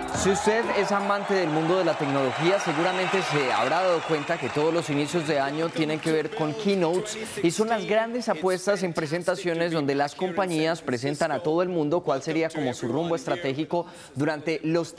Si usted es amante del mundo de la tecnología, seguramente se habrá dado cuenta que todos los inicios de año tienen que ver con keynotes y son las grandes apuestas en presentaciones donde las compañías presentan a todo el mundo cuál sería como su rumbo estratégico durante los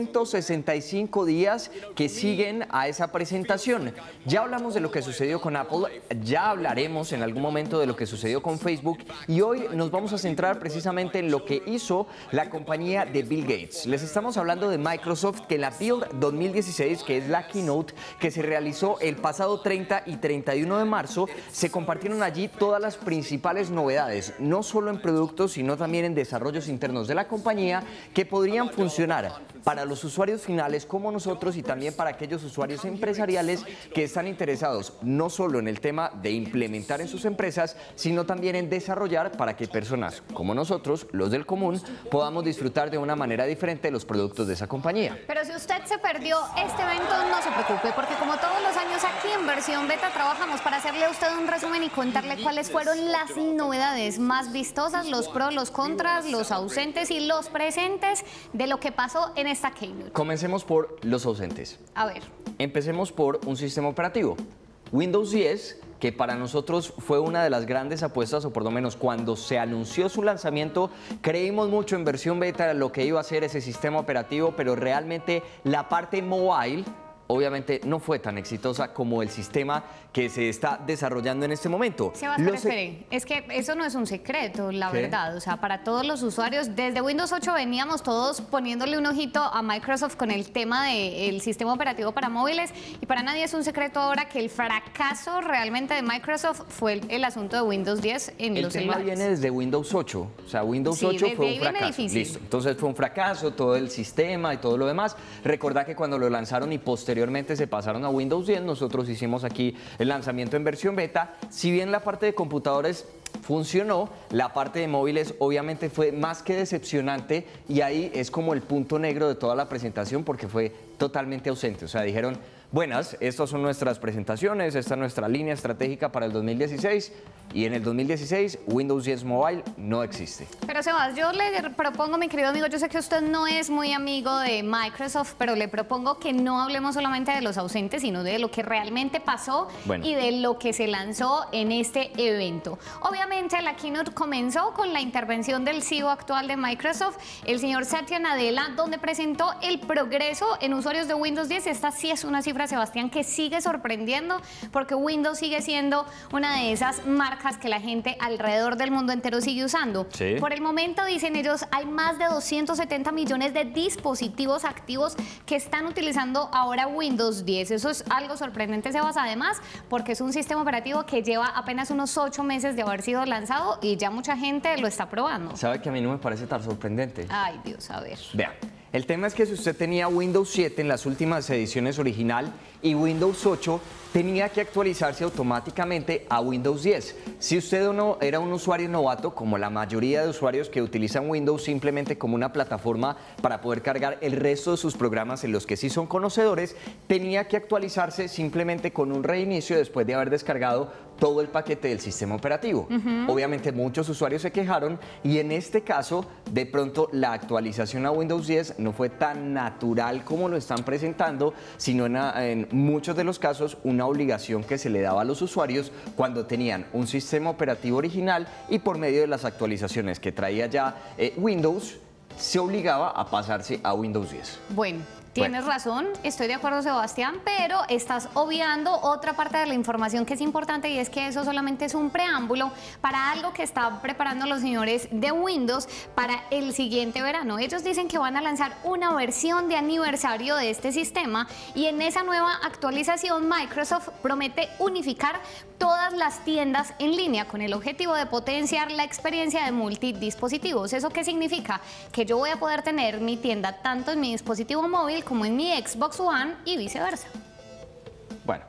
365 días que siguen a esa presentación. Ya hablamos de lo que sucedió con Apple, ya hablaremos en algún momento de lo que sucedió con Facebook y hoy nos vamos a centrar precisamente en lo que hizo la compañía de Bill Gates. Les estamos hablando de Microsoft, que la Build 2016, que es la keynote que se realizó el pasado 30 y 31 de marzo, se compartieron allí todas las principales novedades, no solo en productos, sino también en desarrollos internos de la compañía que podrían funcionar para los usuarios finales como nosotros y también para aquellos usuarios empresariales que están interesados no solo en el tema de implementar en sus empresas, sino también en desarrollar para que personas como nosotros, los del común, podamos disfrutar de una manera diferente de los productos de esa compañía. Pero si usted se perdió este evento, no se preocupe, porque como todos los años aquí en Versión Beta trabajamos para hacerle a usted un resumen y contarle cuáles fueron las novedades más vistosas, los pros, los contras, los ausentes y los presentes de lo que pasó en esta keynote. Comencemos por los ausentes. A ver. Empecemos por un sistema operativo. Windows 10, que para nosotros fue una de las grandes apuestas, o por lo menos cuando se anunció su lanzamiento, creímos mucho en Versión Beta lo que iba a ser ese sistema operativo, pero realmente la parte mobile obviamente no fue tan exitosa como el sistema que se está desarrollando en este momento. Sebastián, espere, es que eso no es un secreto, la verdad. O sea, para todos los usuarios, desde Windows 8 veníamos todos poniéndole un ojito a Microsoft con el tema del sistema operativo para móviles, y para nadie es un secreto ahora que el fracaso realmente de Microsoft fue el asunto de Windows 10 en los celulares. El tema viene desde Windows 8, o sea, Windows 8 fue un fracaso. Listo, entonces fue un fracaso, todo el sistema y todo lo demás. Recordá que cuando lo lanzaron y posteriormente se pasaron a Windows 10, nosotros hicimos aquí el lanzamiento en versión beta. Si bien la parte de computadores funcionó, la parte de móviles obviamente fue más que decepcionante y ahí es como el punto negro de toda la presentación porque fue totalmente ausente. O sea, dijeron, buenas, estas son nuestras presentaciones, esta es nuestra línea estratégica para el 2016 y en el 2016 Windows 10 Mobile no existe. Pero Sebas, yo le propongo, mi querido amigo, yo sé que usted no es muy amigo de Microsoft, pero le propongo que no hablemos solamente de los ausentes, sino de lo que realmente pasó y de lo que se lanzó en este evento. Obviamente la keynote comenzó con la intervención del CEO actual de Microsoft, el señor Satya Nadella, donde presentó el progreso en usuarios de Windows 10. Esta sí es una cifra, Sebastián, que sigue sorprendiendo porque Windows sigue siendo una de esas marcas que la gente alrededor del mundo entero sigue usando. Sí. Por el momento, dicen ellos, hay más de 270 millones de dispositivos activos que están utilizando ahora Windows 10. Eso es algo sorprendente, Sebas, además, porque es un sistema operativo que lleva apenas unos 8 meses de haber sido lanzado y ya mucha gente lo está probando. ¿Sabe que a mí no me parece tan sorprendente? Ay, Dios, a ver. Vea. El tema es que si usted tenía Windows 7 en las últimas ediciones original y Windows 8 tenía que actualizarse automáticamente a Windows 10. Si usted era un usuario novato, como la mayoría de usuarios que utilizan Windows simplemente como una plataforma para poder cargar el resto de sus programas en los que sí son conocedores, tenía que actualizarse simplemente con un reinicio después de haber descargado todo el paquete del sistema operativo. Obviamente muchos usuarios se quejaron y en este caso de pronto la actualización a Windows 10 no fue tan natural como lo están presentando, sino en muchos de los casos una obligación que se le daba a los usuarios cuando tenían un sistema operativo original y por medio de las actualizaciones que traía ya Windows se obligaba a pasarse a Windows 10. Bueno. Tienes razón, estoy de acuerdo, Sebastián, pero estás obviando otra parte de la información que es importante, y es que eso solamente es un preámbulo para algo que están preparando los señores de Windows para el siguiente verano. Ellos dicen que van a lanzar una versión de aniversario de este sistema y en esa nueva actualización Microsoft promete unificar todas las tiendas en línea con el objetivo de potenciar la experiencia de multidispositivos. ¿Eso qué significa? Que yo voy a poder tener mi tienda tanto en mi dispositivo móvil como en mi Xbox One y viceversa. Bueno,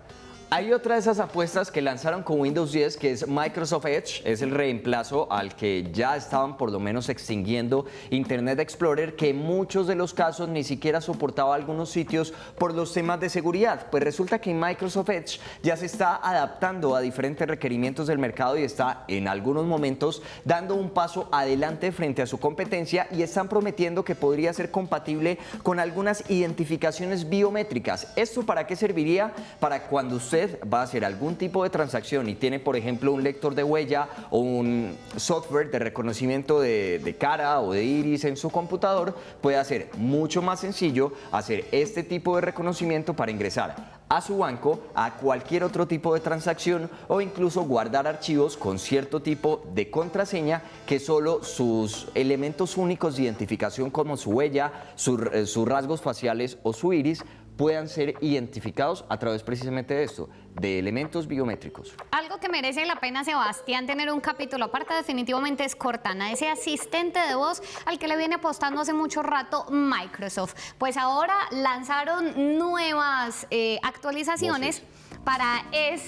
Hay otra de esas apuestas que lanzaron con Windows 10, que es Microsoft Edge. Es el reemplazo al que ya estaban por lo menos extinguiendo Internet Explorer, que en muchos de los casos ni siquiera soportaba algunos sitios por los temas de seguridad. Pues resulta que Microsoft Edge ya se está adaptando a diferentes requerimientos del mercado y está en algunos momentos dando un paso adelante frente a su competencia, y están prometiendo que podría ser compatible con algunas identificaciones biométricas. ¿Esto para qué serviría? Para cuando usted va a hacer algún tipo de transacción y tiene, por ejemplo, un lector de huella o un software de reconocimiento de cara o de iris en su computador, puede hacer mucho más sencillo hacer este tipo de reconocimiento para ingresar a su banco, a cualquier otro tipo de transacción, o incluso guardar archivos con cierto tipo de contraseña que solo sus elementos únicos de identificación, como su huella, sus rasgos faciales o su iris, puedan ser identificados a través precisamente de esto, de elementos biométricos. Algo que merece la pena, Sebastián, tener un capítulo aparte definitivamente es Cortana, ese asistente de voz al que le viene apostando hace mucho rato Microsoft. Pues ahora lanzaron nuevas actualizaciones para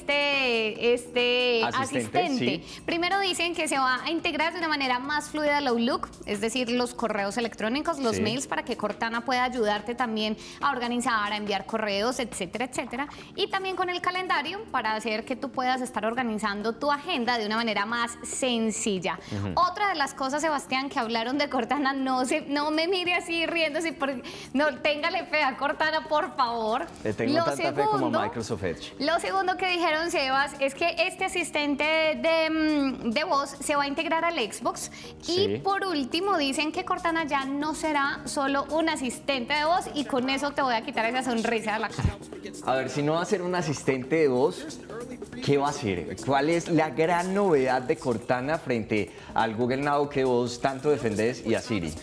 este asistente. Sí. Primero dicen que se va a integrar de una manera más fluida al Outlook, es decir, los correos electrónicos, los mails, para que Cortana pueda ayudarte también a organizar, a enviar correos, etcétera, etcétera. Y también con el calendario para hacer que tú puedas estar organizando tu agenda de una manera más sencilla. Otra de las cosas, Sebastián, que hablaron de Cortana, no me mire así riéndose, no, téngale fe a Cortana, por favor. Le tengo tanta fe como a Microsoft Edge. Lo segundo que dijeron, Sebas, es que este asistente de voz se va a integrar al Xbox. Y por último dicen que Cortana ya no será solo un asistente de voz, y con eso te voy a quitar esa sonrisa de la cara. A ver, si no va a ser un asistente de voz, ¿qué va a ser? ¿Cuál es la gran novedad de Cortana frente al Google Now que vos tanto defendés y a Siri?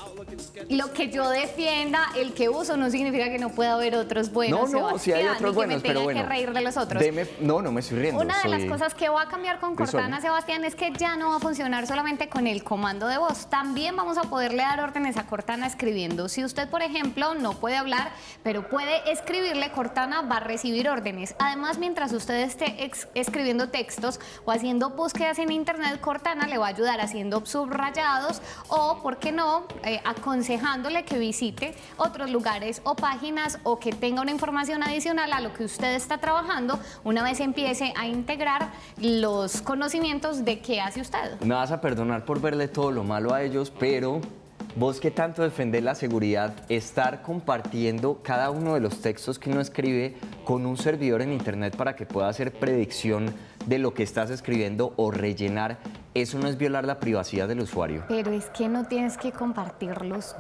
Lo que yo defienda, el que uso, no significa que no pueda haber otros buenos. No, si hay otros buenos, pero bueno. Que reír de los otros. No me estoy riendo. Una de las cosas que va a cambiar con Cortana, Sebastián, es que ya no va a funcionar solamente con el comando de voz. También vamos a poderle dar órdenes a Cortana escribiendo. Si usted, por ejemplo, no puede hablar, pero puede escribirle, Cortana va a recibir órdenes. Además, mientras usted esté escribiendo textos o haciendo búsquedas en internet, Cortana le va a ayudar haciendo subrayados o, ¿por qué no?, aconsejándole que visite otros lugares o páginas, o que tenga una información adicional a lo que usted está trabajando una vez empiece a integrar los conocimientos de qué hace usted. Me vas a perdonar por verle todo lo malo a ellos, pero vos que tanto defendés la seguridad, estar compartiendo cada uno de los textos que uno escribe con un servidor en internet para que pueda hacer predicción de lo que estás escribiendo o rellenar, ¿eso no es violar la privacidad del usuario? Pero es que no tienes que compartirlos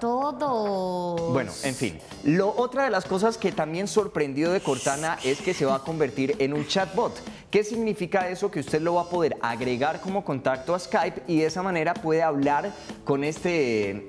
todos. Bueno, en fin. Otra de las cosas que también sorprendió de Cortana es que se va a convertir en un chatbot. ¿Qué significa eso? Que usted lo va a poder agregar como contacto a Skype, y de esa manera puede hablar con este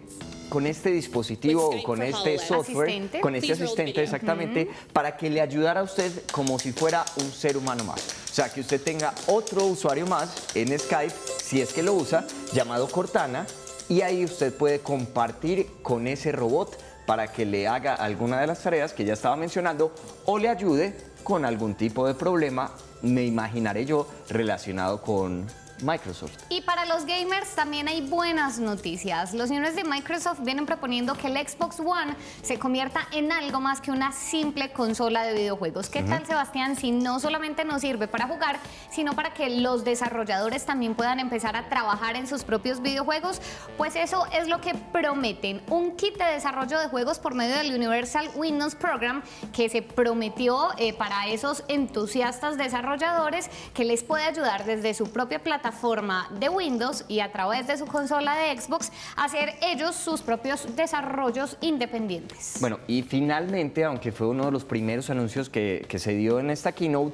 dispositivo o con este software, con este asistente exactamente, para que le ayudara a usted como si fuera un ser humano más. O sea, que usted tenga otro usuario más en Skype, si es que lo usa, llamado Cortana, y ahí usted puede compartir con ese robot para que le haga alguna de las tareas que ya estaba mencionando, o le ayude con algún tipo de problema, me imaginaré yo, relacionado con Microsoft. Y para los gamers también hay buenas noticias. Los señores de Microsoft vienen proponiendo que el Xbox One se convierta en algo más que una simple consola de videojuegos. ¿Qué tal, Sebastián, si no solamente nos sirve para jugar, sino para que los desarrolladores también puedan empezar a trabajar en sus propios videojuegos? Pues eso es lo que prometen, un kit de desarrollo de juegos por medio del Universal Windows Program, que se prometió para esos entusiastas desarrolladores, que les puede ayudar desde su propia plataforma de Windows y a través de su consola de Xbox hacer ellos sus propios desarrollos independientes. Bueno, y finalmente, aunque fue uno de los primeros anuncios que se dio en esta keynote,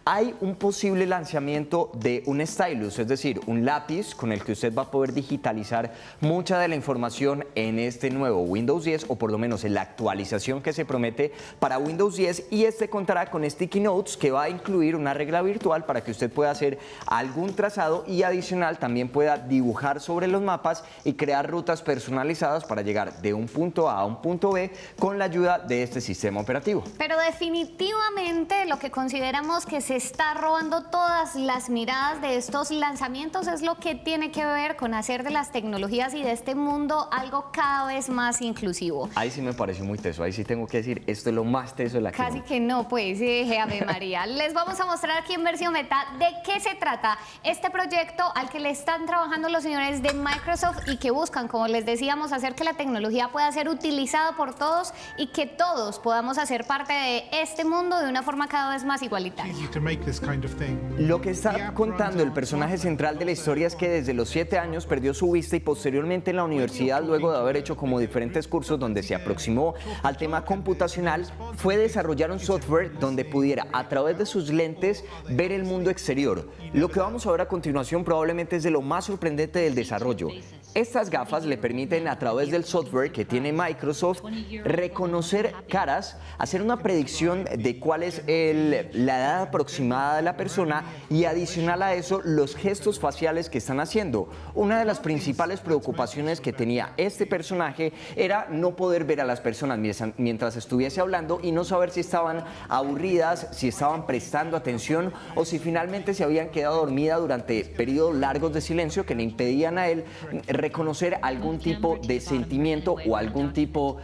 hay un posible lanzamiento de un stylus, es decir, un lápiz con el que usted va a poder digitalizar mucha de la información en este nuevo Windows 10, o por lo menos en la actualización que se promete para Windows 10, y este contará con Sticky Notes, que va a incluir una regla virtual para que usted pueda hacer algún trazado y adicional también pueda dibujar sobre los mapas y crear rutas personalizadas para llegar de un punto A a un punto B con la ayuda de este sistema operativo. Pero definitivamente lo que consideramos que se está robando todas las miradas de estos lanzamientos es lo que tiene que ver con hacer de las tecnologías y de este mundo algo cada vez más inclusivo. Ahí sí me pareció muy teso, ahí sí tengo que decir, esto es lo más teso de la Casi que no, pues, Ave María. Les vamos a mostrar aquí en versión beta de qué se trata este proyecto al que le están trabajando los señores de Microsoft y que buscan, como les decíamos, hacer que la tecnología pueda ser utilizada por todos y que todos podamos hacer parte de este mundo de una forma cada vez más igualitaria. Lo que está contando el personaje central de la historia es que desde los 7 años perdió su vista y posteriormente en la universidad, luego de haber hecho como diferentes cursos donde se aproximó al tema computacional, fue desarrollar un software donde pudiera a través de sus lentes ver el mundo exterior. Lo que vamos a ver a continuación probablemente es de lo más sorprendente del desarrollo. Estas gafas le permiten a través del software que tiene Microsoft reconocer caras, hacer una predicción de cuál es la edad aproximada de la persona y adicional a eso los gestos faciales que están haciendo. Una de las principales preocupaciones que tenía este personaje era no poder ver a las personas mientras estuviese hablando y no saber si estaban aburridas, si estaban prestando atención o si finalmente se habían quedado dormidas durante periodos largos de silencio que le impedían a él reconocer algún tipo de sentimiento o algún tipo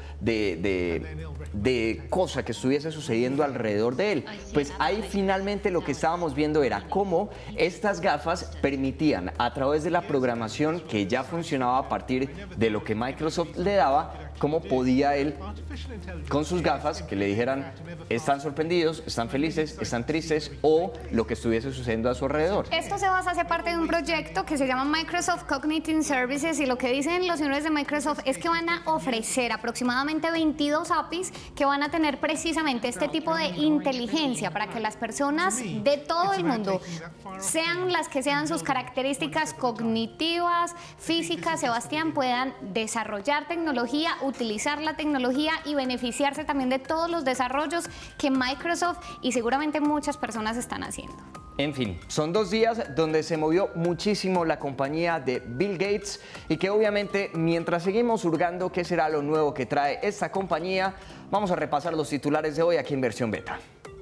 de cosa que estuviese sucediendo alrededor de él. Pues ahí finalmente lo que estábamos viendo era cómo estas gafas permitían, a través de la programación que ya funcionaba a partir de lo que Microsoft le daba, cómo podía él, con sus gafas, que le dijeran, están sorprendidos, están felices, están tristes, o lo que estuviese sucediendo a su alrededor. Esto se basa, hace parte de un proyecto que se llama Microsoft Cognitive Services, y lo que dicen los señores de Microsoft es que van a ofrecer aproximadamente 22 APIs que van a tener precisamente este tipo de inteligencia para que las personas de todo el mundo, sean las que sean sus características cognitivas, físicas, Sebastián, puedan desarrollar tecnología, utilizar la tecnología y beneficiarse también de todos los desarrollos que Microsoft y seguramente muchas personas están haciendo. En fin, son 2 días donde se movió muchísimo la compañía de Bill Gates y que obviamente mientras seguimos hurgando qué será lo nuevo que trae esta compañía, vamos a repasar los titulares de hoy aquí en versión beta.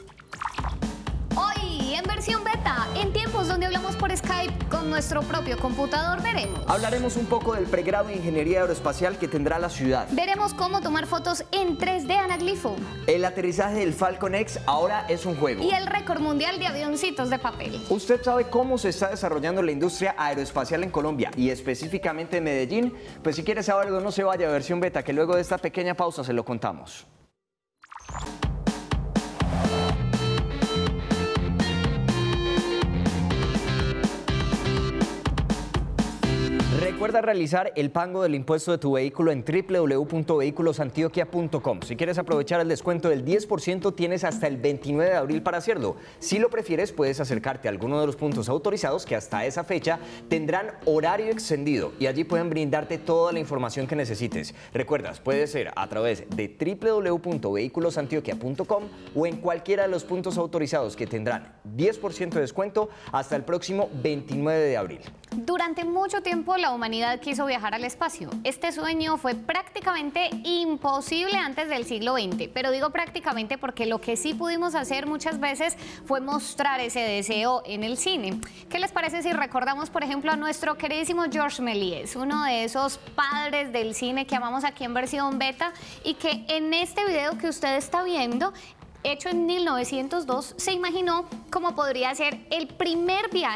Hoy en versión beta, en tiempos donde hablamos por Skype con nuestro propio computador, hablaremos un poco del pregrado de Ingeniería Aeroespacial que tendrá la ciudad. Veremos cómo tomar fotos en 3D anaglifo. El aterrizaje del Falcon X ahora es un juego. Y el récord mundial de avioncitos de papel. ¿Usted sabe cómo se está desarrollando la industria aeroespacial en Colombia y específicamente en Medellín? Pues si quiere saberlo, no se vaya a versión beta, que luego de esta pequeña pausa se lo contamos. Recuerda realizar el pago del impuesto de tu vehículo en www.vehiculosantioquia.com. Si quieres aprovechar el descuento del 10%, tienes hasta el 29 de abril para hacerlo. Si lo prefieres, puedes acercarte a alguno de los puntos autorizados que hasta esa fecha tendrán horario extendido y allí pueden brindarte toda la información que necesites. Recuerdas, puede ser a través de www.vehiculosantioquia.com o en cualquiera de los puntos autorizados que tendrán 10% de descuento hasta el próximo 29 de abril. Durante mucho tiempo la humanidad quiso viajar al espacio. Este sueño fue prácticamente imposible antes del siglo XX, pero digo prácticamente porque lo que sí pudimos hacer muchas veces fue mostrar ese deseo en el cine. ¿Qué les parece si recordamos, por ejemplo, a nuestro queridísimo Georges Méliès, uno de esos padres del cine que amamos aquí en versión beta y que en este video que usted está viendo, hecho en 1902, se imaginó cómo podría ser el primer viaje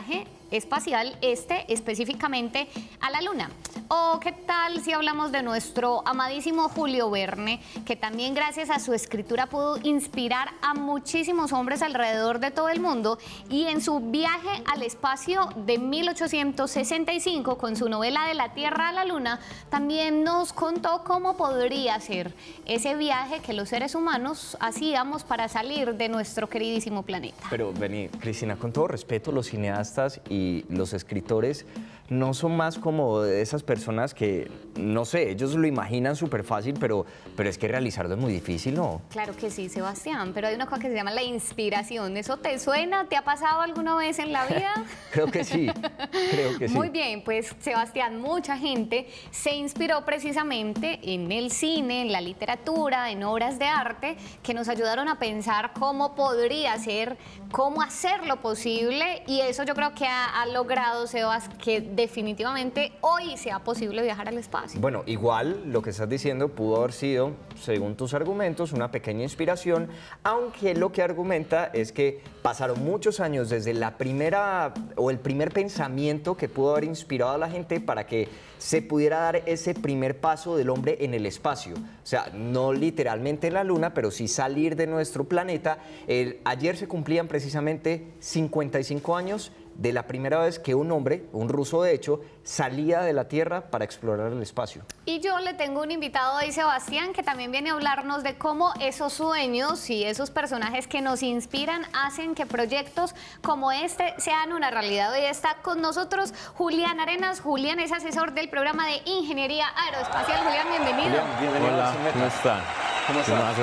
espacial, específicamente a la Luna. O qué tal si hablamos de nuestro amadísimo Julio Verne, que también gracias a su escritura pudo inspirar a muchísimos hombres alrededor de todo el mundo, y en su viaje al espacio de 1865 con su novela De la Tierra a la Luna también nos contó cómo podría ser ese viaje que los seres humanos hacíamos para salir de nuestro queridísimo planeta. Pero vení, Cristina, con todo respeto, los cineastas y los escritores no son más como esas personas que, no sé, ellos lo imaginan súper fácil, pero es que realizarlo es muy difícil, ¿no? Claro que sí, Sebastián, pero hay una cosa que se llama la inspiración. ¿Eso te suena? ¿Te ha pasado alguna vez en la vida? Creo que sí, creo que sí. Muy bien, pues Sebastián, mucha gente se inspiró precisamente en el cine, en la literatura, en obras de arte, que nos ayudaron a pensar cómo podría ser, cómo hacerlo posible, y eso yo creo que ha logrado, Sebas, que definitivamente hoy sea posible viajar al espacio. Bueno, igual lo que estás diciendo pudo haber sido, según tus argumentos, una pequeña inspiración, aunque lo que argumenta es que pasaron muchos años desde la primera o el primer pensamiento que pudo haber inspirado a la gente para que se pudiera dar ese primer paso del hombre en el espacio. O sea, no literalmente en la Luna, pero sí salir de nuestro planeta. Ayer se cumplían precisamente 55 años de la primera vez que un hombre, un ruso de hecho, salía de la Tierra para explorar el espacio. Y yo le tengo un invitado ahí, Sebastián, que también viene a hablarnos de cómo esos sueños y esos personajes que nos inspiran hacen que proyectos como este sean una realidad. Hoy está con nosotros Julián Arenas. Julián es asesor del programa de Ingeniería Aeroespacial. Julián, bienvenido. Julián, bienvenido. Hola, ¿cómo están? ¿Cómo estás?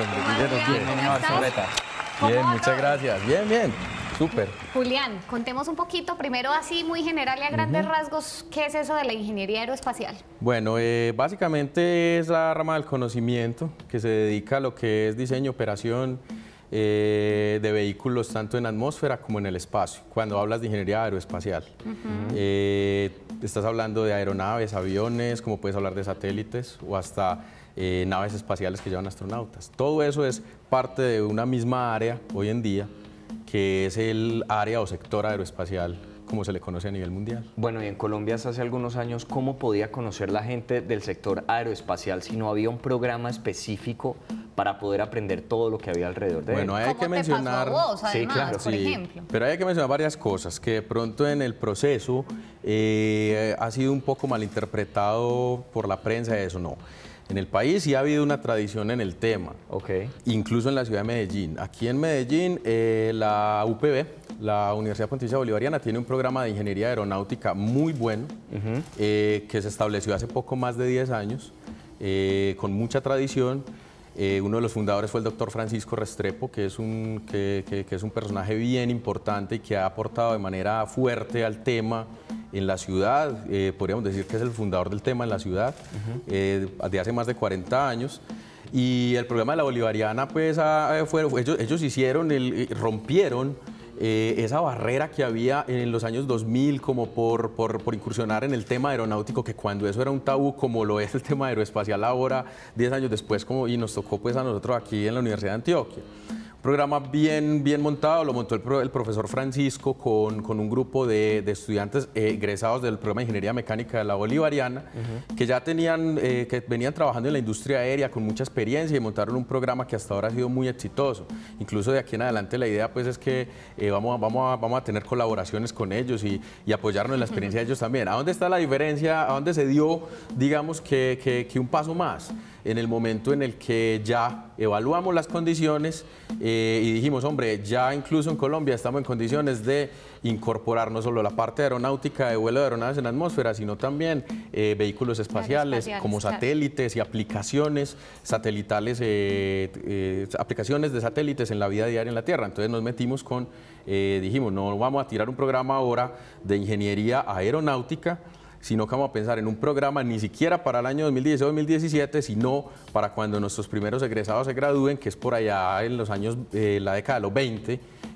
Bien, muchas gracias. Bien, bien. Súper. Julián, contemos un poquito, primero así muy general y a grandes rasgos, ¿qué es eso de la ingeniería aeroespacial? Bueno, básicamente es la rama del conocimiento que se dedica a lo que es diseño, operación de vehículos tanto en atmósfera como en el espacio, cuando hablas de ingeniería aeroespacial. Estás hablando de aeronaves, aviones, como puedes hablar de satélites o hasta naves espaciales que llevan astronautas. Todo eso es parte de una misma área hoy en día, que es el área o sector aeroespacial, como se le conoce a nivel mundial. Bueno, y en Colombia hasta hace algunos años, ¿cómo podía conocer la gente del sector aeroespacial si no había un programa específico para poder aprender todo lo que había alrededor de él? Bueno, hay que mencionar... ¿Cómo te pasó a vos, además, sí, claro, por ejemplo? Pero hay que mencionar varias cosas, que de pronto en el proceso ha sido un poco malinterpretado por la prensa, eso no. En el país sí ha habido una tradición en el tema, incluso en la ciudad de Medellín. Aquí en Medellín, la UPB, la Universidad Pontificia Bolivariana, tiene un programa de ingeniería aeronáutica muy bueno, que se estableció hace poco más de 10 años, con mucha tradición. Uno de los fundadores fue el doctor Francisco Restrepo, que es un personaje bien importante y que ha aportado de manera fuerte al tema en la ciudad. Podríamos decir que es el fundador del tema en la ciudad, de hace más de 40 años. Y el programa de la Bolivariana, pues, ellos rompieron esa barrera que había en los años 2000 como por incursionar en el tema aeronáutico, que cuando eso era un tabú como lo es el tema aeroespacial ahora, 10 años después, y nos tocó pues a nosotros aquí en la Universidad de Antioquia. Un programa bien montado, lo montó el profesor Francisco con un grupo de estudiantes egresados del programa de Ingeniería Mecánica de la Bolivariana, que ya que venían trabajando en la industria aérea con mucha experiencia y montaron un programa que hasta ahora ha sido muy exitoso. Incluso de aquí en adelante la idea pues es que vamos a tener colaboraciones con ellos y apoyarnos en la experiencia de ellos también. ¿A dónde está la diferencia? ¿A dónde se dio, digamos, que un paso más? En el momento en el que ya evaluamos las condiciones y dijimos, hombre, ya incluso en Colombia estamos en condiciones de incorporar no solo la parte aeronáutica de vuelo de aeronaves en la atmósfera, sino también vehículos espaciales como satélites y aplicaciones satelitales, aplicaciones de satélites en la vida diaria en la Tierra. Entonces nos metimos dijimos, no vamos a tirar un programa ahora de ingeniería aeronáutica, sino que vamos a pensar en un programa ni siquiera para el año 2016-2017, sino para cuando nuestros primeros egresados se gradúen, que es por allá en los años, la década de los 20,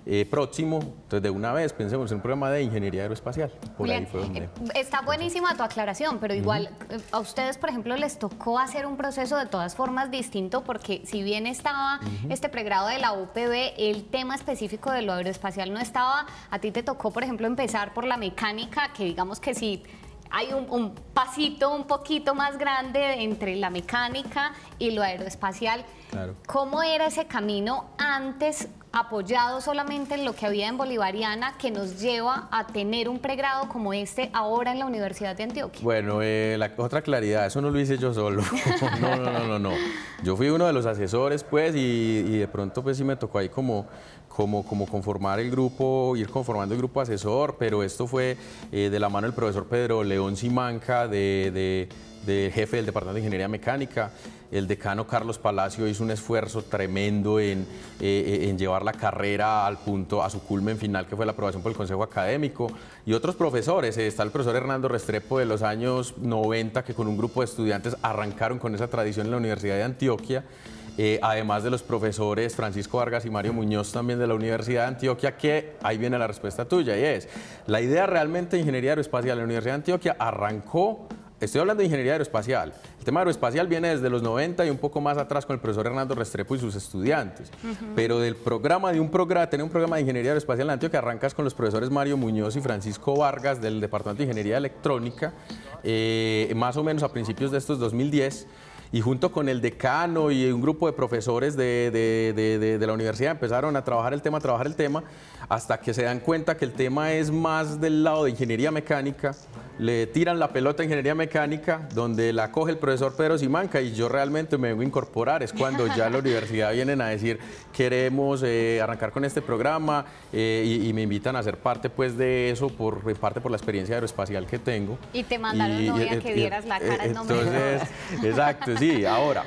próximo. Entonces, de una vez pensemos en un programa de ingeniería aeroespacial. Por Bien, ahí fue donde... Está buenísima tu aclaración, pero igual a ustedes, por ejemplo, les tocó hacer un proceso de todas formas distinto, porque si bien estaba este pregrado de la UPB, el tema específico de lo aeroespacial no estaba. A ti te tocó, por ejemplo, empezar por la mecánica, que digamos que sí hay un pasito un poquito más grande entre la mecánica y lo aeroespacial. Claro. ¿Cómo era ese camino antes, apoyado solamente en lo que había en Bolivariana, que nos lleva a tener un pregrado como este ahora en la Universidad de Antioquia? Bueno, la otra claridad, eso no lo hice yo solo. No. Yo fui uno de los asesores, pues, y de pronto, pues, sí me tocó ahí como conformar el grupo, ir conformando el grupo asesor, pero esto fue de la mano del profesor Pedro León Simanca, de jefe del Departamento de Ingeniería Mecánica. El decano Carlos Palacio hizo un esfuerzo tremendo en llevar la carrera al punto, a su culmen final, que fue la aprobación por el Consejo Académico, y otros profesores. Está el profesor Hernando Restrepo de los años 90, que con un grupo de estudiantes arrancaron con esa tradición en la Universidad de Antioquia. Además de los profesores Francisco Vargas y Mario Muñoz, también de la Universidad de Antioquia, que ahí viene la respuesta tuya, y es, la idea realmente de ingeniería aeroespacial en la Universidad de Antioquia arrancó. Estoy hablando de ingeniería aeroespacial. El tema aeroespacial viene desde los 90 y un poco más atrás con el profesor Hernando Restrepo y sus estudiantes. Pero del programa, tener un programa de ingeniería aeroespacial en Antioquia, arrancas con los profesores Mario Muñoz y Francisco Vargas del Departamento de Ingeniería Electrónica, más o menos a principios de estos 2010. Y junto con el decano y un grupo de profesores de la universidad empezaron a trabajar el tema, hasta que se dan cuenta que el tema es más del lado de ingeniería mecánica. Le tiran la pelota a ingeniería mecánica, donde la coge el profesor Pedro Simanca, y yo realmente me vengo a incorporar. Es cuando ya la universidad vienen a decir, queremos arrancar con este programa, y me invitan a ser parte, pues, de eso, en parte por la experiencia aeroespacial que tengo. Y te mandaron novia que dieras la cara al nombre. Entonces, exacto, sí. Ahora,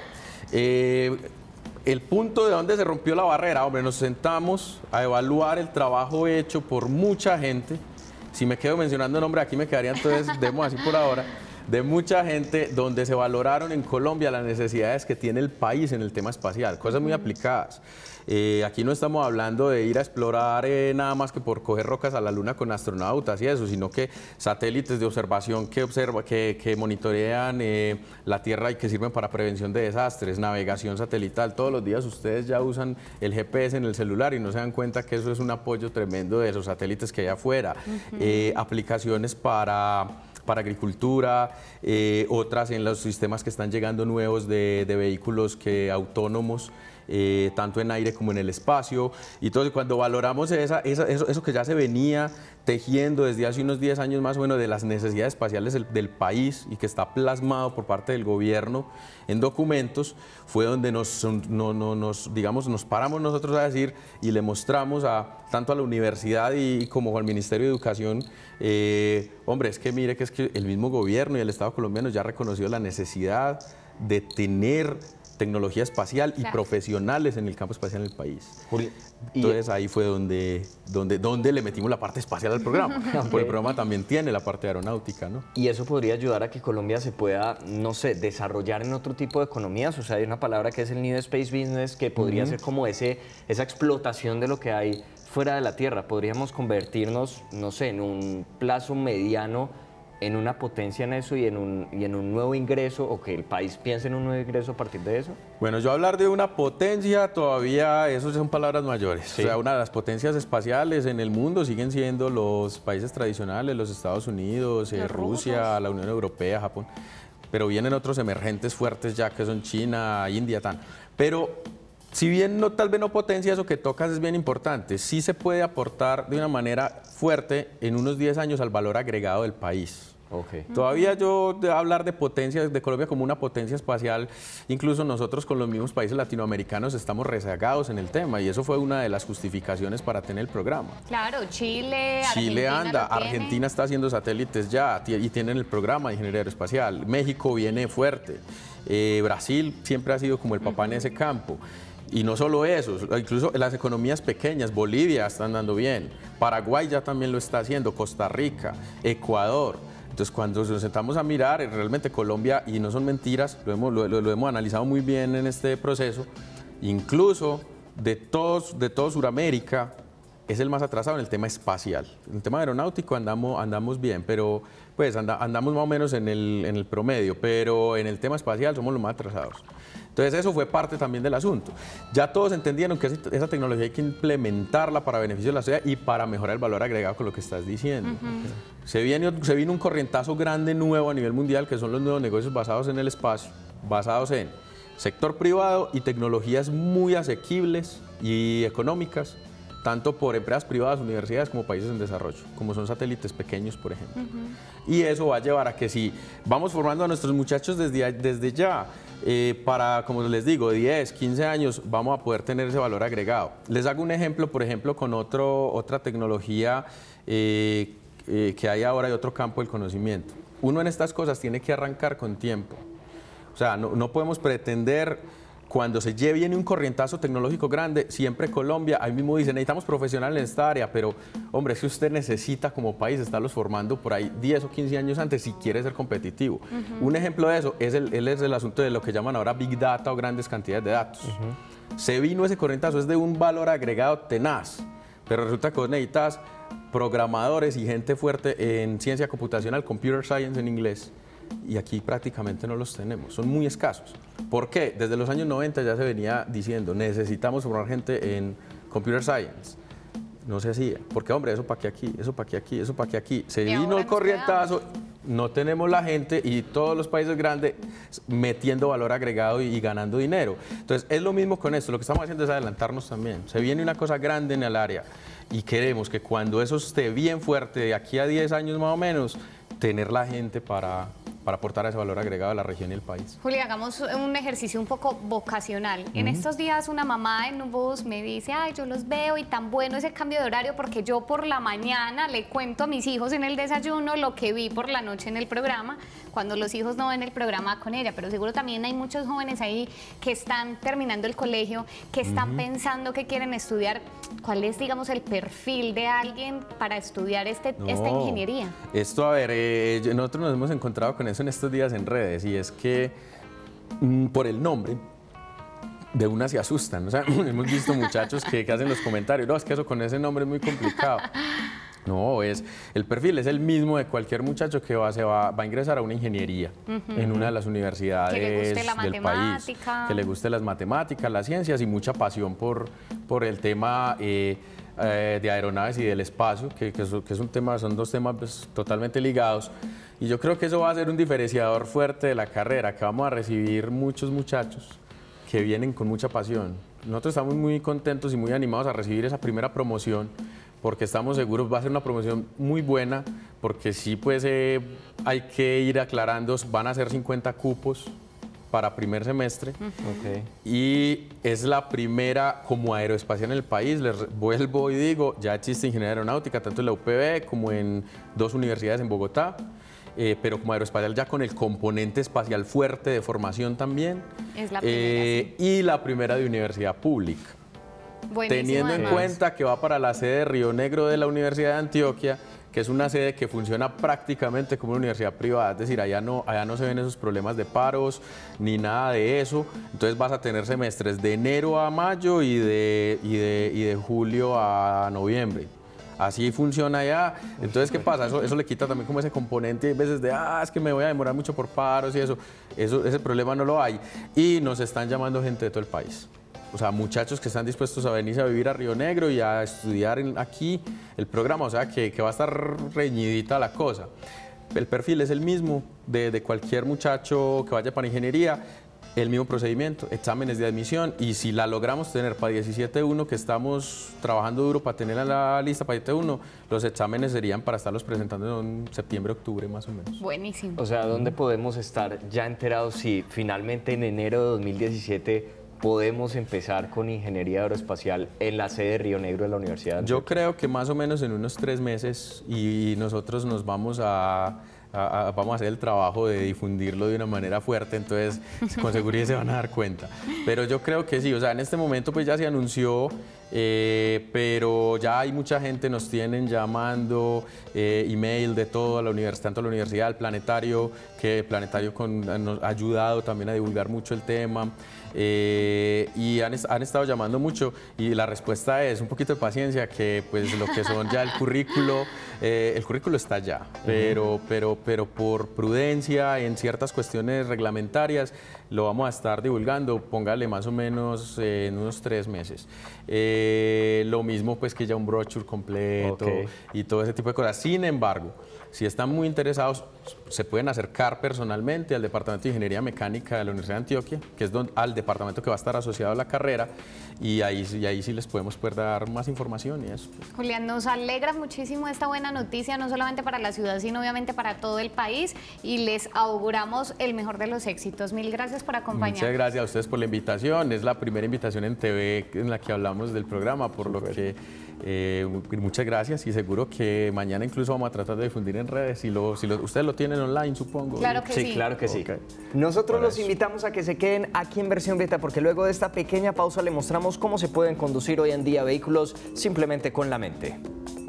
el punto de donde se rompió la barrera, hombre, nos sentamos a evaluar el trabajo hecho por mucha gente. Si me quedo mencionando nombres, aquí me quedaría, entonces demos así por ahora, de mucha gente, donde se valoraron en Colombia las necesidades que tiene el país en el tema espacial, cosas muy aplicadas. Aquí no estamos hablando de ir a explorar nada más que por coger rocas a la luna con astronautas y eso, sino que satélites de observación que monitorean la Tierra y que sirven para prevención de desastres, navegación satelital. Todos los días ustedes ya usan el GPS en el celular y no se dan cuenta que eso es un apoyo tremendo de esos satélites que hay afuera. Aplicaciones para agricultura, otras en los sistemas que están llegando nuevos de vehículos autónomos, tanto en aire como en el espacio. Y entonces, cuando valoramos eso que ya se venía tejiendo desde hace unos 10 años más o menos de las necesidades espaciales del país y que está plasmado por parte del gobierno en documentos, fue donde nos paramos nosotros a decir y le mostramos tanto a la universidad como al Ministerio de Educación, hombre, es que mire que el mismo gobierno y el Estado colombiano ya ha reconocido la necesidad de tener tecnología espacial y profesionales en el campo espacial en el país. Entonces ahí fue donde le metimos la parte espacial al programa. Porque el programa también tiene la parte aeronáutica, ¿no? Y eso podría ayudar a que Colombia se pueda, no sé, desarrollar en otro tipo de economías. O sea, hay una palabra que es el New Space Business, que podría ser como esa explotación de lo que hay fuera de la Tierra. Podríamos convertirnos, no sé, en un plazo mediano en una potencia en eso y en un nuevo ingreso, o que el país piense en un nuevo ingreso a partir de eso? Bueno, yo hablar de una potencia todavía, eso son palabras mayores. Sí. O sea, una de las potencias espaciales en el mundo siguen siendo los países tradicionales, los Estados Unidos, Rusia, la Unión Europea, Japón. Pero vienen otros emergentes fuertes ya, que son China, India, tan. Pero si bien tal vez no potencia, eso que tocas es bien importante. Sí se puede aportar de una manera fuerte en unos 10 años al valor agregado del país. Todavía yo hablar de potencia de Colombia como una potencia espacial, incluso nosotros con los mismos países latinoamericanos estamos rezagados en el tema, y eso fue una de las justificaciones para tener el programa. Claro, Chile anda, Argentina está haciendo satélites ya y tienen el programa de ingeniería aeroespacial. México viene fuerte, Brasil siempre ha sido como el papá en ese campo. Y no solo eso, incluso las economías pequeñas, Bolivia están dando bien, Paraguay ya también lo está haciendo, Costa Rica, Ecuador. Entonces, cuando nos sentamos a mirar, realmente Colombia, y no son mentiras, lo hemos analizado muy bien en este proceso, incluso de todo Sudamérica, es el más atrasado en el tema espacial. En el tema aeronáutico andamos bien, pero pues andamos más o menos en el promedio, pero en el tema espacial somos los más atrasados. Entonces eso fue parte también del asunto. Ya todos entendieron que esa tecnología hay que implementarla para beneficio de la sociedad y para mejorar el valor agregado con lo que estás diciendo. Se vino un corrientazo grande nuevo a nivel mundial, que son los nuevos negocios basados en el espacio, basados en sector privado y tecnologías muy asequibles y económicas, tanto por empresas privadas, universidades, como países en desarrollo, como son satélites pequeños, por ejemplo. Y eso va a llevar a que si vamos formando a nuestros muchachos desde ya, para, como les digo, 10, 15 años, vamos a poder tener ese valor agregado. Les hago un ejemplo, por ejemplo, con otra tecnología que hay ahora y otro campo del conocimiento. Uno en estas cosas tiene que arrancar con tiempo. O sea, no podemos pretender, cuando se viene un corrientazo tecnológico grande, siempre Colombia, ahí mismo dice, necesitamos profesionales en esta área, pero hombre, es que usted necesita como país estarlos formando por ahí 10 o 15 años antes si quiere ser competitivo. Un ejemplo de eso es el asunto de lo que llaman ahora Big Data o grandes cantidades de datos. Se vino ese corrientazo, es de un valor agregado tenaz, pero resulta que vos necesitas programadores y gente fuerte en ciencia computacional, computer science en inglés, y aquí prácticamente no los tenemos, son muy escasos. ¿Por qué? Desde los años 90 ya se venía diciendo, necesitamos formar gente en computer science. No se hacía, porque hombre, eso para qué aquí, eso para qué aquí, eso para qué aquí. Se vino el corrientazo, no tenemos la gente y todos los países grandes metiendo valor agregado y ganando dinero. Entonces es lo mismo con esto, lo que estamos haciendo es adelantarnos también. Se viene una cosa grande en el área y queremos que cuando eso esté bien fuerte, de aquí a 10 años más o menos, tener la gente para aportar ese valor agregado a la región y el país. Juli, hagamos un ejercicio un poco vocacional. En estos días una mamá en un bus me dice, ay, yo los veo y tan bueno ese cambio de horario porque yo por la mañana le cuento a mis hijos en el desayuno lo que vi por la noche en el programa, cuando los hijos no ven el programa con ella, pero seguro también hay muchos jóvenes ahí que están terminando el colegio, que están pensando que quieren estudiar. ¿Cuál es, digamos, el perfil de alguien para estudiar esta ingeniería? Esto, a ver, nosotros nos hemos encontrado con eso en estos días en redes, y es que por el nombre de una se asustan. O sea, hemos visto muchachos que hacen los comentarios, no, es que eso con ese nombre es muy complicado. No, el perfil es el mismo de cualquier muchacho que va a ingresar a una ingeniería en una de las universidades del país, que le guste las matemáticas, las ciencias y mucha pasión por el tema de aeronaves y del espacio, que es un tema, son dos temas pues, totalmente ligados. Y yo creo que eso va a ser un diferenciador fuerte de la carrera, que vamos a recibir muchos muchachos que vienen con mucha pasión. Nosotros estamos muy contentos y muy animados a recibir esa primera promoción, porque estamos seguros va a ser una promoción muy buena, porque sí pues hay que ir aclarando, van a ser 50 cupos para primer semestre, y es la primera como aeroespacial en el país. Les vuelvo y digo, ya existe ingeniería aeronáutica tanto en la UPB como en 2 universidades en Bogotá, pero como aeroespacial ya con el componente espacial fuerte de formación también, es la primera, sí. Y la primera de universidad pública. Buenísimo, teniendo en cuenta que va para la sede de Río Negro de la Universidad de Antioquia, que es una sede que funciona prácticamente como una universidad privada, es decir, allá no se ven esos problemas de paros ni nada de eso. Entonces vas a tener semestres de enero a mayo y de julio a noviembre. Así funciona allá. Entonces, ¿qué pasa? Eso le quita también como ese componente, a veces de, es que me voy a demorar mucho por paros y ese problema no lo hay. Y nos están llamando gente de todo el país. O sea, muchachos que están dispuestos a venirse a vivir a Río Negro y a estudiar aquí el programa, o sea, que va a estar reñidita la cosa. El perfil es el mismo de cualquier muchacho que vaya para ingeniería, el mismo procedimiento, exámenes de admisión, y si la logramos tener para 17.1, que estamos trabajando duro para tenerla en la lista para 17.1, los exámenes serían para estarlos presentando en septiembre, octubre más o menos. Buenísimo. O sea, ¿dónde podemos estar ya enterados si finalmente en enero de 2017 podemos empezar con ingeniería aeroespacial en la sede de Río Negro de la Universidad? Yo creo que más o menos en unos 3 meses, y nosotros nos vamos a hacer el trabajo de difundirlo de una manera fuerte, entonces con seguridad se van a dar cuenta. Pero yo creo que sí, o sea, en este momento pues ya se anunció pero ya hay mucha gente, nos tienen llamando, email de todo, tanto a la universidad, al planetario, que el planetario nos ha ayudado también a divulgar mucho el tema. Y han estado llamando mucho y la respuesta es un poquito de paciencia, que pues lo que son ya el currículo está ya, pero por prudencia en ciertas cuestiones reglamentarias lo vamos a estar divulgando, póngale más o menos en unos 3 meses. Lo mismo pues que ya un brochure completo y todo ese tipo de cosas. Sin embargo, si están muy interesados, se pueden acercar personalmente al Departamento de Ingeniería Mecánica de la Universidad de Antioquia, que es al departamento que va a estar asociado a la carrera, y ahí sí les podemos poder dar más información y eso. Julián, nos alegra muchísimo esta buena noticia, no solamente para la ciudad, sino obviamente para todo el país, y les auguramos el mejor de los éxitos. Mil gracias por acompañarnos. Muchas gracias a ustedes por la invitación. Es la primera invitación en TV en la que hablamos del programa, por lo que muchas gracias, y seguro que mañana incluso vamos a tratar de difundir en redes. Ustedes lo tienen online, supongo. Claro que sí. Claro que sí. Nosotros los invitamos a que se queden aquí en Versión Beta, porque luego de esta pequeña pausa le mostramos cómo se pueden conducir hoy en día vehículos simplemente con la mente.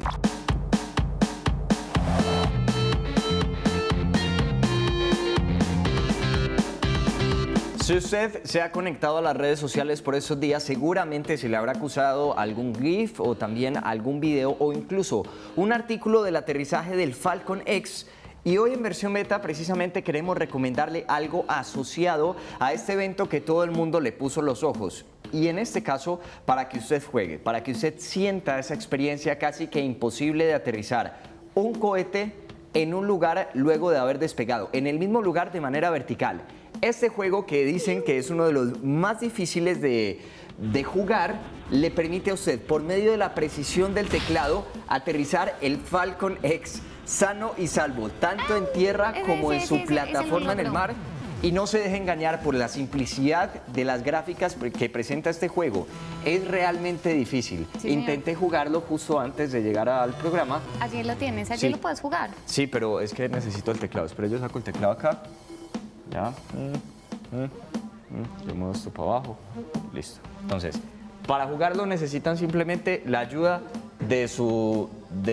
Si usted se ha conectado a las redes sociales por esos días, seguramente se le habrá acusado algún GIF o también algún video o incluso un artículo del aterrizaje del Falcon X. Y hoy en Versión Beta precisamente queremos recomendarle algo asociado a este evento que todo el mundo le puso los ojos. Y en este caso, para que usted juegue, para que usted sienta esa experiencia casi que imposible de aterrizar un cohete en un lugar luego de haber despegado, en el mismo lugar de manera vertical. Este juego, que dicen que es uno de los más difíciles de jugar, le permite a usted, por medio de la precisión del teclado, aterrizar el Falcon X sano y salvo, tanto en tierra como en su plataforma en el mar. Y no se deje engañar por la simplicidad de las gráficas que presenta este juego. Es realmente difícil. Sí, intenté jugarlo justo antes de llegar al programa. Allí lo tienes, allí lo puedes jugar. Sí, pero es que necesito el teclado. Espera, yo saco el teclado acá. Ya. Yo muevo esto para abajo. Listo. Entonces, para jugarlo necesitan simplemente la ayuda de sus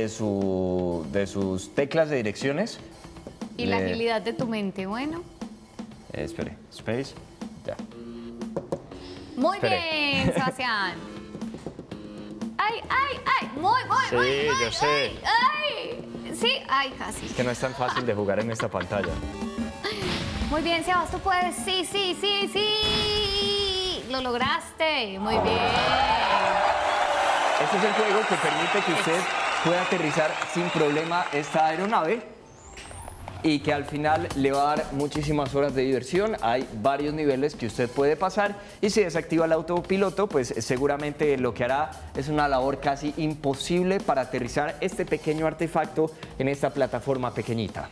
teclas de direcciones. Y la agilidad de tu mente, bueno. Espere, space, ya. Muy bien, Sebastián. ¡Ay, ay, ay! Muy, Sí, yo sé. ¡Ay! Sí, ay, casi. Es que no es tan fácil de jugar en esta pantalla. Muy bien, Sebas, tú puedes. Sí, sí, sí, sí. Lo lograste. Muy bien. Este es el juego que permite que usted pueda aterrizar sin problema esta aeronave y que al final le va a dar muchísimas horas de diversión. Hay varios niveles que usted puede pasar, y si desactiva el autopiloto, pues seguramente lo que hará es una labor casi imposible para aterrizar este pequeño artefacto en esta plataforma pequeñita.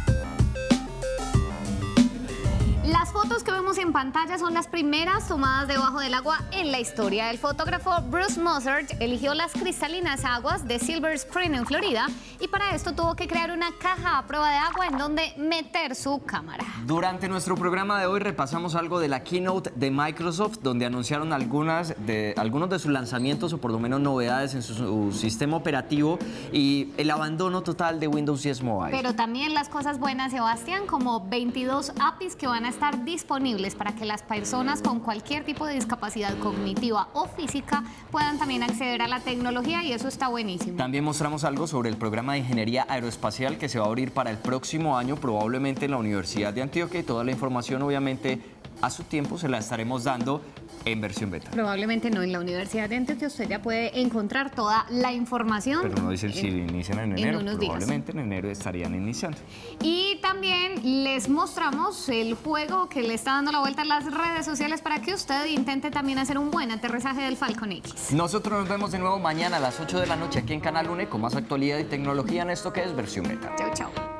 Las fotos que vemos en pantalla son las primeras tomadas debajo del agua en la historia. El fotógrafo Bruce Mozart eligió las cristalinas aguas de Silver Spring en Florida, y para esto tuvo que crear una caja a prueba de agua en donde meter su cámara. Durante nuestro programa de hoy repasamos algo de la keynote de Microsoft, donde anunciaron algunos de sus lanzamientos, o por lo menos novedades en su sistema operativo, y el abandono total de Windows 10 Mobile. Pero también las cosas buenas, Sebastián, como 22 APIs que van a estar disponibles para que las personas con cualquier tipo de discapacidad cognitiva o física puedan también acceder a la tecnología, y eso está buenísimo. También mostramos algo sobre el programa de ingeniería aeroespacial que se va a abrir para el próximo año, probablemente en la Universidad de Antioquia, y toda la información obviamente a su tiempo se la estaremos dando en Versión Beta. Probablemente no, en la Universidad de Antioquia usted ya puede encontrar toda la información. Pero no dicen si inician en enero, probablemente en enero estarían iniciando. Y también les mostramos el juego que le está dando la vuelta en las redes sociales para que usted intente también hacer un buen aterrizaje del Falcon X. Nosotros nos vemos de nuevo mañana a las 8 de la noche aquí en Canal UNE con más actualidad y tecnología en esto que es Versión Beta. Chau, chau.